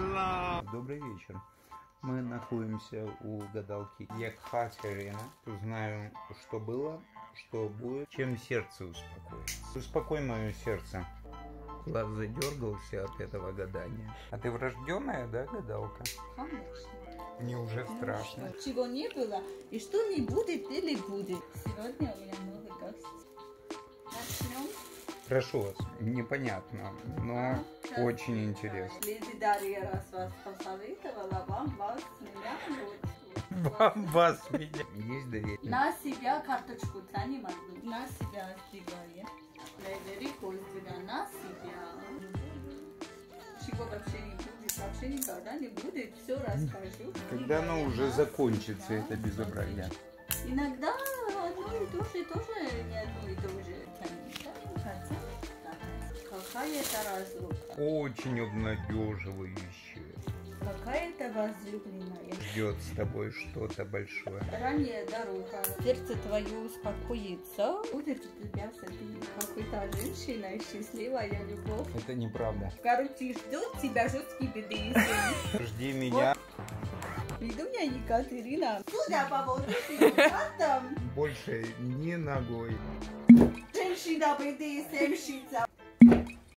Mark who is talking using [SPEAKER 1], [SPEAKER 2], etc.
[SPEAKER 1] Добрый вечер. Мы находимся у гадалки Екатерины. Знаю, что было, что будет, чем сердце успокоится. Успокой мое сердце. Глаз задергался от этого гадания. А ты врожденная, да, гадалка?
[SPEAKER 2] Конечно.
[SPEAKER 1] Мне уже страшно.
[SPEAKER 2] Чего не было и что не будет или будет. Сегодня у меня много гостей. Начнем.
[SPEAKER 1] Прошу вас, непонятно, но очень интересно.
[SPEAKER 2] Леди Дарья раз вас посоветовала, вам вас меня лучше.
[SPEAKER 1] Вам вас меня. Есть доверие.
[SPEAKER 2] На себя карточку тянем, на себя сдвигаем. Фредерико сдвигаем на себя. Чего вообще не будет, вообще никогда не будет, все расскажу.
[SPEAKER 1] Когда оно уже закончится, это безобразие.
[SPEAKER 2] Иногда одно и то же, тоже не одно и то же. Какая-то разлука.
[SPEAKER 1] Очень обнадеживающее.
[SPEAKER 2] Какая-то возлюбленная.
[SPEAKER 1] Ждет с тобой что-то большое.
[SPEAKER 2] Ранняя дорога. Сердце твое успокоится. Будет у тебя с этой какой-то женщиной счастливая любовь.
[SPEAKER 1] Это неправда.
[SPEAKER 2] Короче, ждет тебя жесткий БДСМ.
[SPEAKER 1] Жди меня.
[SPEAKER 2] Веду меня Екатерина. Судя по вот этим
[SPEAKER 1] Больше не ногой.
[SPEAKER 2] женщина БДСМщица.